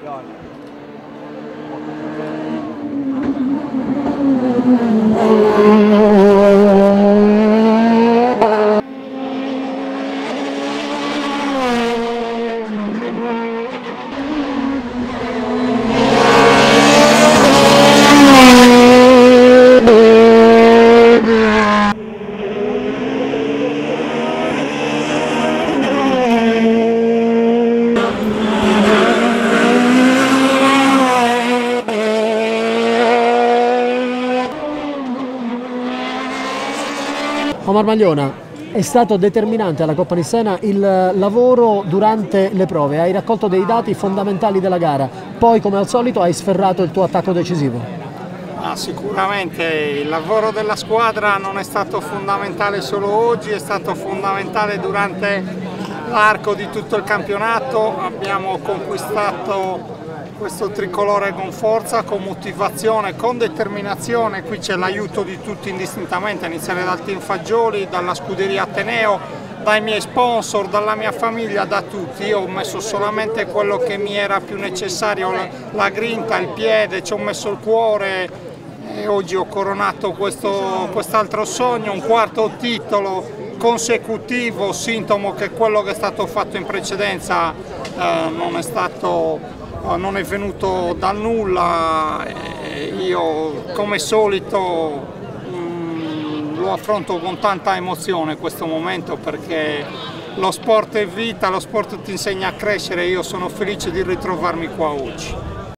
Omar Magliona, è stato determinante alla Coppa Nissena il lavoro durante le prove, hai raccolto dei dati fondamentali della gara, poi come al solito hai sferrato il tuo attacco decisivo. Sicuramente il lavoro della squadra non è stato fondamentale solo oggi, è stato fondamentale durante l'arco di tutto il campionato, abbiamo conquistato questo tricolore con forza, con motivazione, con determinazione. Qui c'è l'aiuto di tutti indistintamente, a iniziare dal team Fagioli, dalla scuderia Ateneo, dai miei sponsor, dalla mia famiglia, da tutti. Io ho messo solamente quello che mi era più necessario, la grinta, il piede, ci ho messo il cuore e oggi ho coronato quest'altro sogno, un quarto titolo consecutivo, sintomo che quello che è stato fatto in precedenza non è venuto dal nulla. Io come solito lo affronto con tanta emozione questo momento, perché lo sport è vita, lo sport ti insegna a crescere e io sono felice di ritrovarmi qua oggi.